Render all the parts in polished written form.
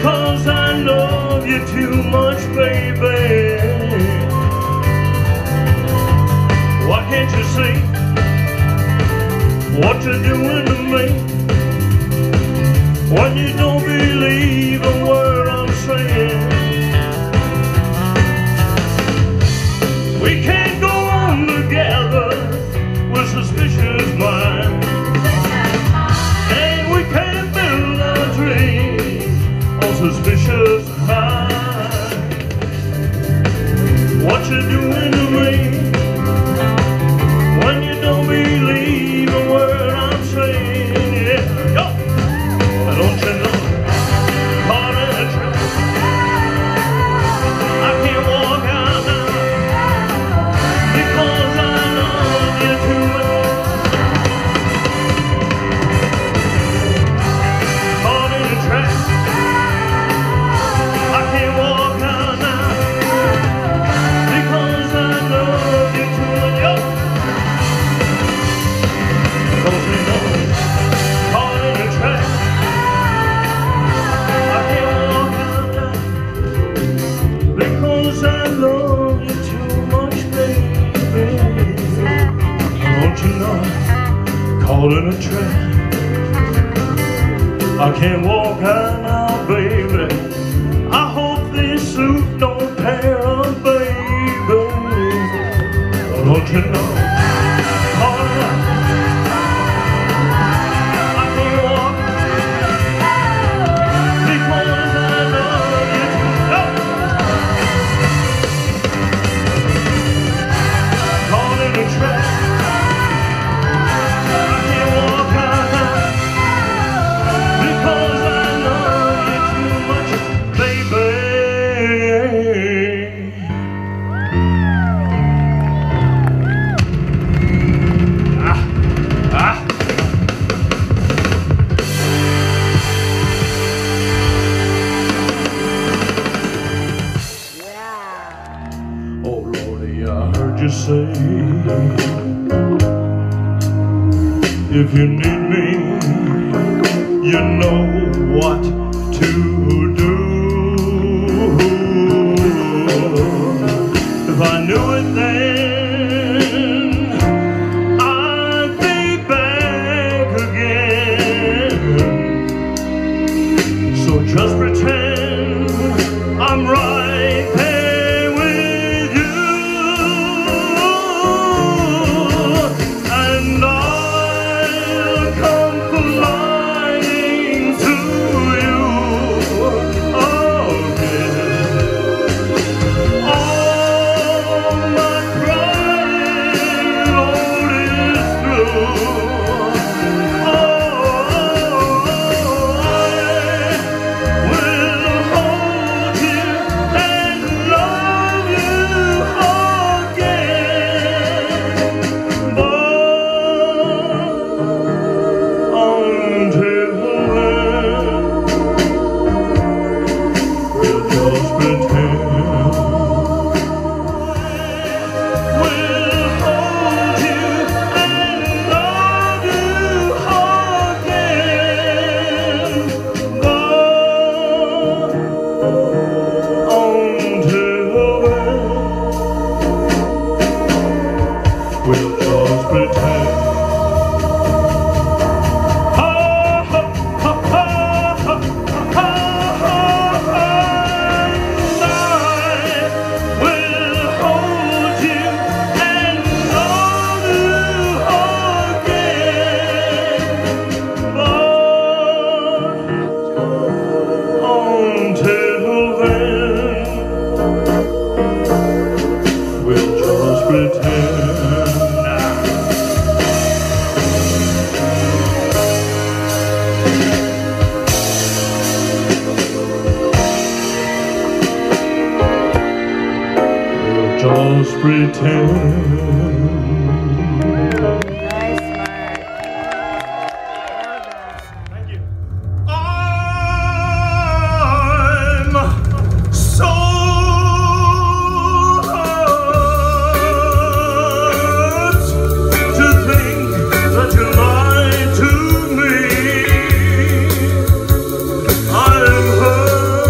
because I love you too much, baby. Why can't you see what you're doing to me when you don't believe a word I'm saying? We can't go on together with suspicious minds, and we can't build our dreams on suspicious minds. What you doing to me when you don't believe a word I'm saying? Yeah, yo, don't you know? Caught in a trap. I can't walk out now because I love you too much. Caught in a trap. I can't walk out now because I love you too much. Yo, don't you know? Caught in a trap. I can't walk out now because I love you too much, baby. Don't you know? Caught in a trap. I can't walk out now, baby. I hope this suit don't tear up, baby. Don't you know? Caught in a I can't walk because I love you too much. Caught in a trap. I can't walk out now because I love you too much, baby. Oh Lordy, I heard you say, if you need me, you know what to do. If I knew it then, I'd be back again. So just pretend I'm right there with you, and I'll come flying to you. Oh yeah. All my crying, Lord, is through. Oh, I will hold you and love you again, but until then, we'll just pretend. We'll hold you and love you again, but until then, we'll just pretend. Ha ha ha ha ha ha ha. I will hold you and love you again, but until then, we'll just pretend. We'll just pretend. Nice, Mark. Thank you. I'm so hurt to think that you lied to me. I'm hurt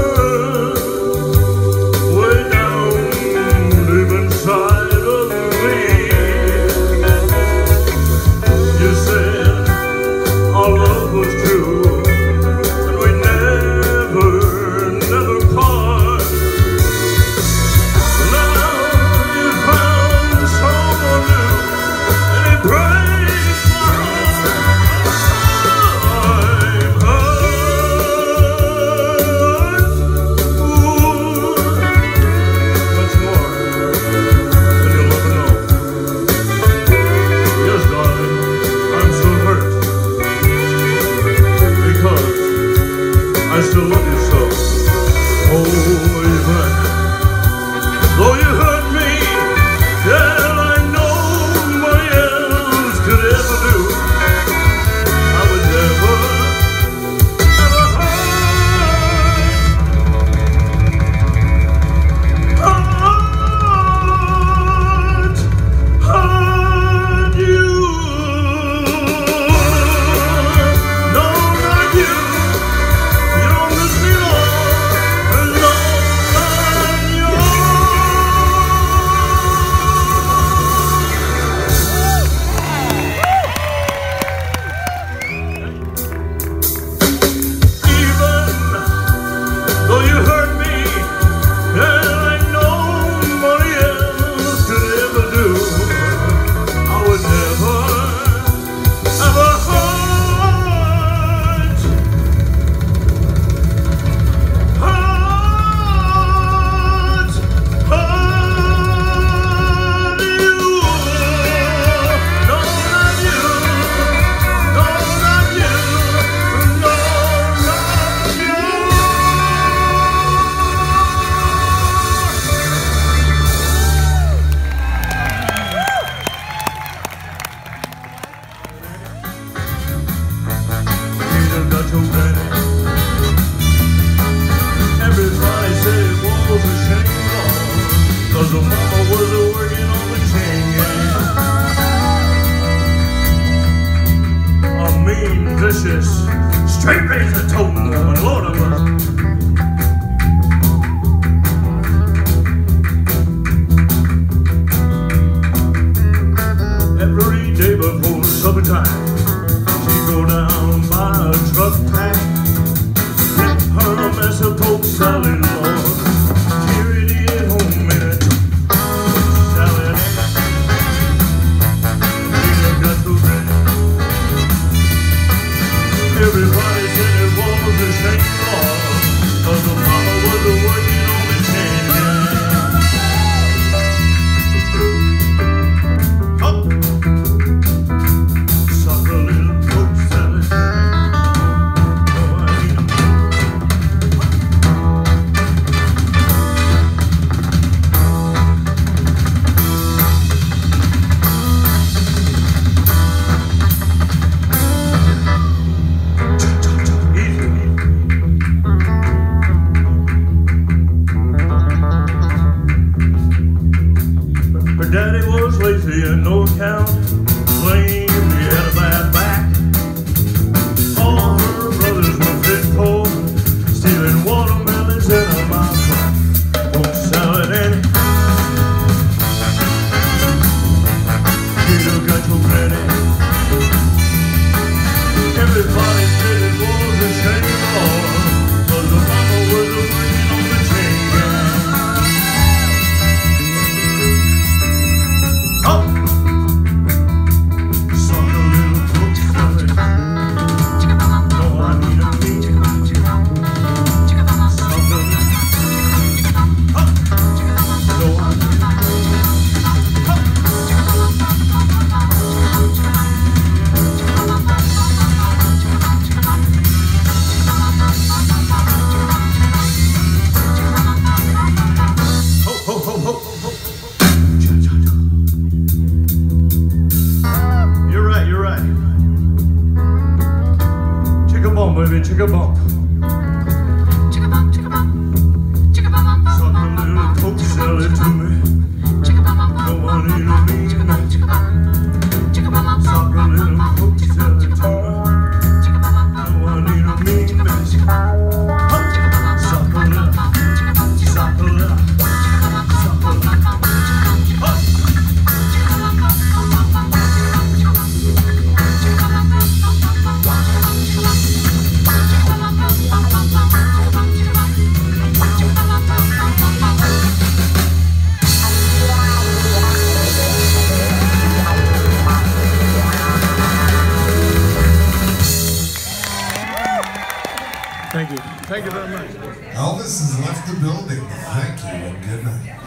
granny. Everybody said it was a shame, cause the mama was working on the chain gang. A mean, vicious, straight razor toting woman, Lord of mercy. Every day before supper time, she'd go down by a truck pack, get her a mess of poke salad, Lord, carried it home in a salad. She got so ready. Everybody said it was a shame, Lord, cause the mama was working on the chain gang. Her daddy was lazy and no account, claimed he had a bad back. All her brothers were fit poor, stealing watermelons in a mouth. Poke salad Annie, you got your granny. Everybody said it was a shame, Lord, cause the mama was working on the chain gang. You're right. Chicka bump, baby, chicka bump. Chicka bump, chicka bump. Chicka bump, bump, bump. Suck a little poke salad to me. Chicka bump, bump, bump. No one need a mean Chicka bump, chicka bump. Chicka bump, bump, Suck a bump, little bump, poke chicka salad bump, to me. chicka bump, bump, bump. No one need a mean mess. Suck a little, suck a little, suck a little. Thank you. Thank you very much. Elvis has left the building. Thank you and good night.